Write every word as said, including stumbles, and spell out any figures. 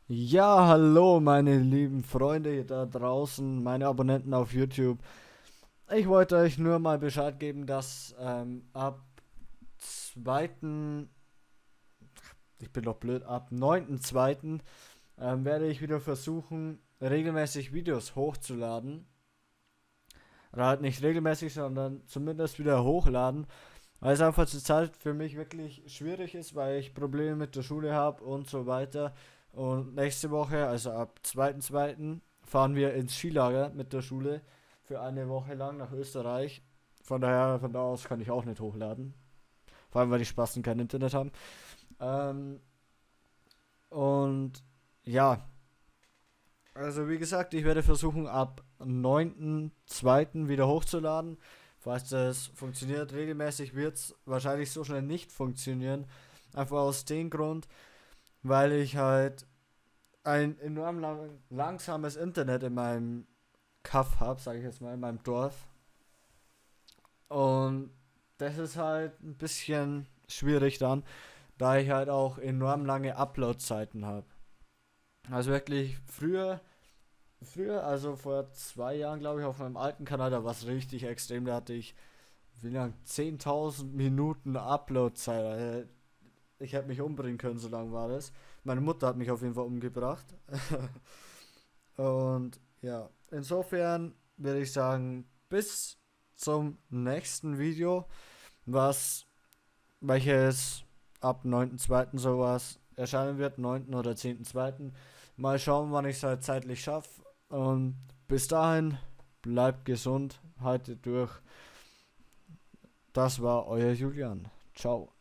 Ja, hallo meine lieben Freunde hier da draußen, meine Abonnenten auf YouTube. Ich wollte euch nur mal Bescheid geben, dass ähm, ab zweiten, ich bin doch blöd, ab neunten zweiten Ähm, werde ich wieder versuchen, regelmäßig Videos hochzuladen. Oder halt nicht regelmäßig, sondern zumindest wieder hochladen. Weil es einfach zur Zeit für mich wirklich schwierig ist, weil ich Probleme mit der Schule habe und so weiter. Und nächste Woche, also ab zweiten zweiten fahren wir ins Skilager mit der Schule für eine Woche lang nach Österreich. Von daher, von da aus kann ich auch nicht hochladen. Vor allem, weil die Spasten kein Internet haben. Ähm, und ja, also wie gesagt, ich werde versuchen, ab neunten zweiten wieder hochzuladen. Falls das funktioniert, regelmäßig wird es wahrscheinlich so schnell nicht funktionieren. Einfach aus dem Grund, weil ich halt ein enorm lang, langsames Internet in meinem Kaff habe, sage ich jetzt mal, in meinem Dorf. Und das ist halt ein bisschen schwierig dann, da ich halt auch enorm lange Upload-Zeiten habe. Also wirklich früher Früher, also vor zwei Jahren, glaube ich, auf meinem alten Kanal, da war es richtig extrem. Da hatte ich, wie lang? zehntausend Minuten Upload-Zeit. Alter. Ich hätte mich umbringen können, so lang war das. Meine Mutter hat mich auf jeden Fall umgebracht. Und ja, insofern würde ich sagen, bis zum nächsten Video, was, welches ab neunten zweiten sowas erscheinen wird, neunten oder zehnten zweiten. Mal schauen, wann ich es halt zeitlich schaffe. Und bis dahin, bleibt gesund, haltet durch. Das war euer Julian. Ciao.